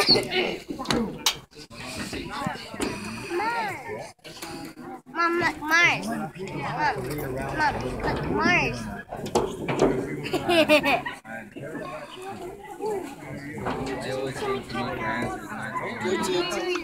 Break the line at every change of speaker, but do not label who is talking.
Mom, look, Mars. Mom, look, Mars.
I always seem to meet friends with my